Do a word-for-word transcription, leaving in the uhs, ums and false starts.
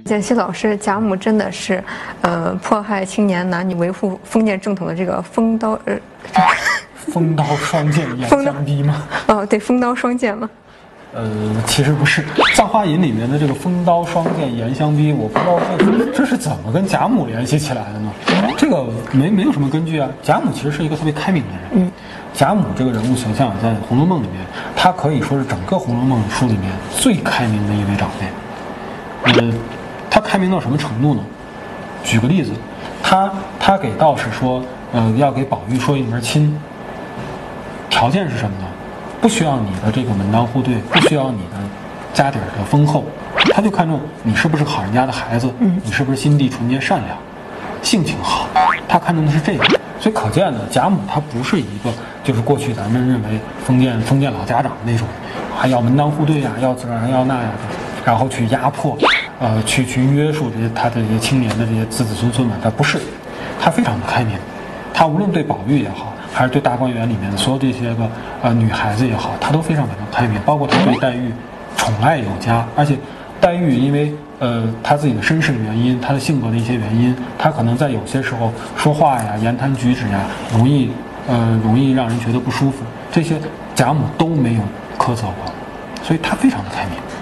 简溪老师，贾母真的是，呃，迫害青年男女、维护封建正统的这个锋刀呃， 锋刀双剑严相逼吗？ 哦，对，锋刀双剑吗？ 呃，其实不是，《葬花吟》里面的这个锋刀双剑严相逼，我不知道这这是怎么跟贾母联系起来的呢？这个没没有什么根据啊。贾母其实是一个特别开明的人。嗯，贾母这个人物形象在《红楼梦》里面，她可以说是整个《红楼梦》书里面最开明的一位长辈。呃，她开明到什么程度呢？举个例子，她她给道士说，呃，要给宝玉说一门亲，条件是什么呢？不需要你的这个门当户对，不需要你的家底儿的丰厚，他就看重你是不是好人家的孩子，嗯，你是不是心地纯洁善良，性情好，他看重的是这个。所以可见呢，贾母她不是一个就是过去咱们认为封建封建老家长那种，还要门当户对呀、啊，要这样要那样的，然后去压迫，呃，去去约束这些他的这些青年的这些子子孙孙们，他不是，他非常的开明，他无论对宝玉也好。还是对大观园里面的所有这些个呃女孩子也好，她都非常非常开明，包括她对黛玉宠爱有加，而且黛玉因为呃她自己的身世的原因，她的性格的一些原因，她可能在有些时候说话呀、言谈举止呀，容易呃容易让人觉得不舒服，这些贾母都没有苛责过，所以她非常的开明。